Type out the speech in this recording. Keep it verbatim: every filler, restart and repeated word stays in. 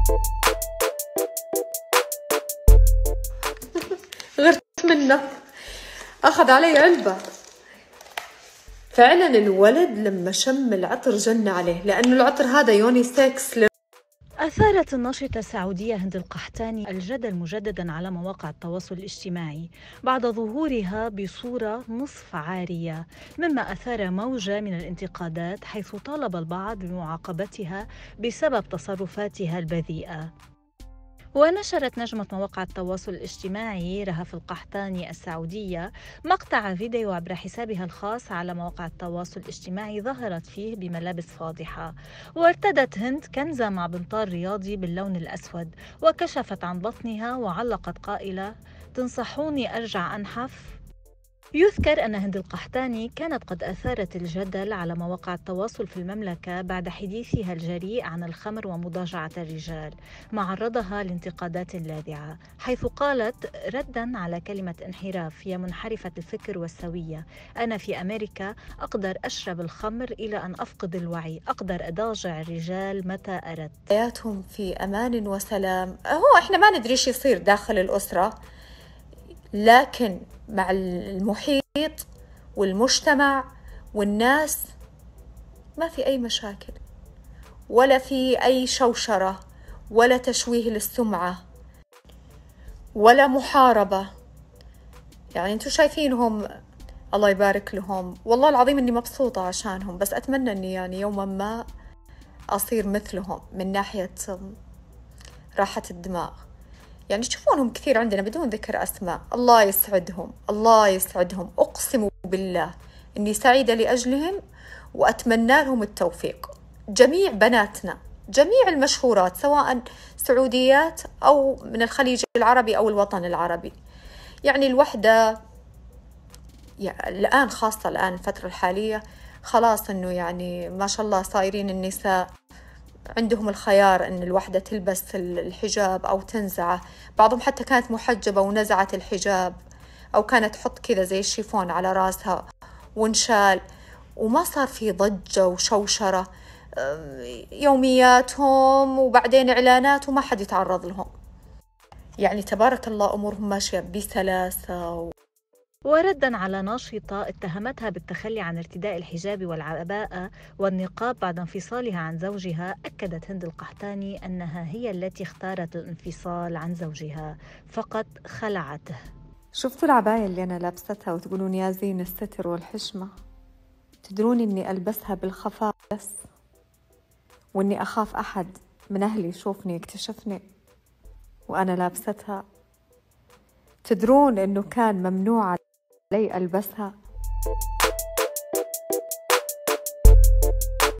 غرت منه، أخذ علي علبة. فعلا الولد لما شم العطر جن عليه، لأنه العطر هذا يونيسكس. أثارت الناشطة السعودية هند القحطاني الجدل مجددا على مواقع التواصل الاجتماعي بعد ظهورها بصورة نصف عارية، مما أثار موجة من الانتقادات، حيث طالب البعض بمعاقبتها بسبب تصرفاتها البذيئة. ونشرت نجمة مواقع التواصل الاجتماعي رهف القحطاني السعودية مقطع فيديو عبر حسابها الخاص على مواقع التواصل الاجتماعي ظهرت فيه بملابس فاضحة، وارتدت هند كنزة مع بنطال رياضي باللون الأسود، وكشفت عن بطنها وعلقت قائلة: تنصحوني أرجع أنحف؟ يذكر أن هند القحطاني كانت قد أثارت الجدل على مواقع التواصل في المملكة بعد حديثها الجريء عن الخمر ومضاجعة الرجال، ما عرضها لانتقادات لاذعة، حيث قالت ردا على كلمة انحراف: يا منحرفة الفكر والسوية، أنا في أمريكا أقدر أشرب الخمر إلى أن أفقد الوعي، أقدر أضاجع الرجال متى أردت. حياتهم في أمان وسلام. هو إحنا ما ندري إيش يصير داخل الأسرة، لكن مع المحيط والمجتمع والناس ما في أي مشاكل، ولا في أي شوشرة، ولا تشويه للسمعة، ولا محاربة. يعني أنتوا شايفينهم، الله يبارك لهم، والله العظيم إني مبسوطة عشانهم، بس أتمنى إني يعني يوما ما أصير مثلهم من ناحية راحة الدماغ. يعني تشوفونهم كثير عندنا بدون ذكر أسماء، الله يسعدهم، الله يسعدهم، أقسم بالله إني سعيدة لأجلهم وأتمنى لهم التوفيق. جميع بناتنا، جميع المشهورات، سواء سعوديات أو من الخليج العربي أو الوطن العربي. يعني الوحدة يعني الآن، خاصة الآن الفترة الحالية، خلاص إنه يعني ما شاء الله صايرين النساء عندهم الخيار إن الوحدة تلبس الحجاب أو تنزعه. بعضهم حتى كانت محجبة ونزعت الحجاب، أو كانت تحط كذا زي الشيفون على راسها ونشال، وما صار في ضجة وشوشرة. يومياتهم وبعدين إعلانات وما حد يتعرض لهم. يعني تبارك الله أمورهم ماشية بسلاسة. و... وردا على ناشطة اتهمتها بالتخلي عن ارتداء الحجاب والعباءة والنقاب بعد انفصالها عن زوجها، أكدت هند القحطاني أنها هي التي اختارت الانفصال عن زوجها، فقط خلعته. شفتوا العباية اللي أنا لابستها وتقولون يا زين الستر والحشمة؟ تدرون إني ألبسها بالخفاء بس، وإني أخاف أحد من أهلي يشوفني يكتشفني وأنا لابستها. تدرون إنه كان ممنوع علي ألبسها.